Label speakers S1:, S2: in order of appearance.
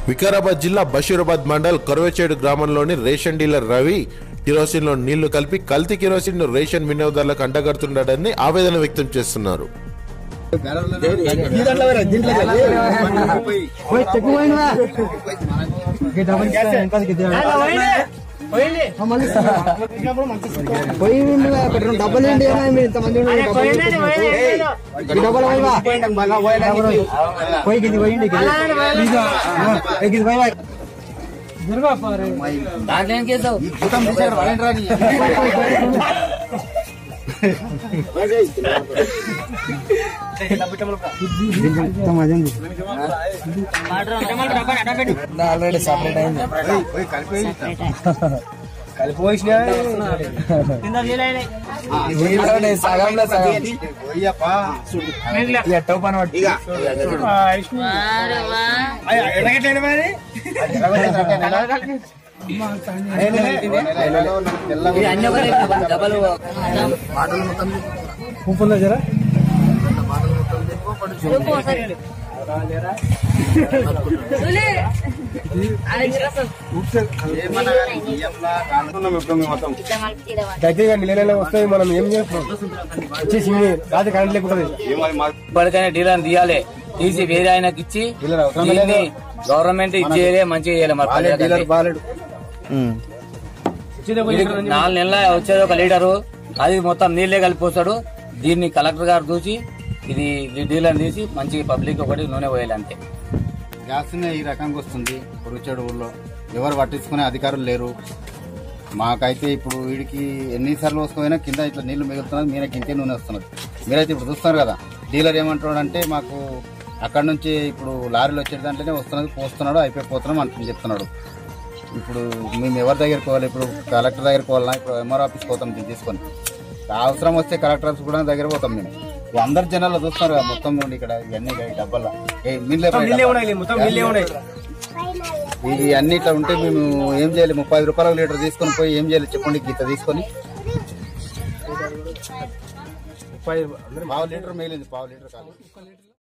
S1: వికారాబాద్ జిల్లా బషీరాబాద్ మండల్ కొరవచేడు గ్రామంలోని ration dealer Ravi kerosene లో నీళ్లు కలిపి కల్తీ కిరోసిన్ ను రేషన్ వినియోగదారులకు అంటగడుతున్నాడని ఆవేదన వ్యక్తం చేస్తున్నారు.
S2: ఆల్రెడీ సపరేట్ అయింది సగంలో సగం ఎట్టో పని పట్టి ఉప్పుందా జరా నెలలో వస్తాయి. మనం ఏం చేస్తాం రాత్రి కరెంట్ లేకుంటది.
S3: ఇప్పటికైనా డీలర్ తీయాలి, తీసి వేరే ఆయనకి ఇచ్చి గవర్నమెంట్ ఇచ్చేయాలి, మంచిగా చేయాలి. మరి 4 నెలల వచ్చేది ఒక లీటరు, అది మొత్తం నీళ్లే కలిపిపోతాడు. దీన్ని కలెక్టర్ గారు చూసి ఇది డీలర్ తీసి మంచి పబ్లిక్ ఒకటి నూనె పోయాలి అంతే.
S4: గ్యాస్ ఈ రకంగా వస్తుంది. కొరవచేడు ఊళ్ళో ఎవరు పట్టించుకునే అధికారులు లేరు. మాకైతే ఇప్పుడు వీడికి ఎన్నిసార్లు వస్తున్నా కింద ఇట్లా నీళ్లు మిగులుతున్నది, మీనకి ఇంతే నూనె వస్తున్నది. మీరైతే ఇప్పుడు చూస్తున్నారు కదా, డీలర్ ఏమంటున్నాడు అంటే మాకు అక్కడ నుంచి ఇప్పుడు లారీలు వచ్చే దాంట్లోనే వస్తున్నది, పోస్తున్నాడు, అయిపోతున్నాం అంటుంది చెప్తున్నాడు. ఇప్పుడు మేము ఎవరి దగ్గరికి పోవాలి? ఇప్పుడు కలెక్టర్ దగ్గరికి పోవాలన్నా, ఇప్పుడు ఎంఆర్ ఆఫీస్కి పోతాం దీన్ని తీసుకొని. అవసరం వస్తే కలెక్టర్ ఆఫీస్ కూడా దగ్గర పోతాం. మేము అందరు జనాలు చూస్తున్నారు కదా, మొత్తం నుండి ఇక్కడ ఇవన్నీ డబ్బాల ఇది అన్ని ఇట్లా ఉంటే మేము ఏం చేయాలి? 30 రూపాయల లీటర్ తీసుకొని పోయి ఏం చేయాలి చెప్పండి? గీత తీసుకొని 1/2 లీటర్ మిగిలింది, 1/2 లీటర్ కాదు.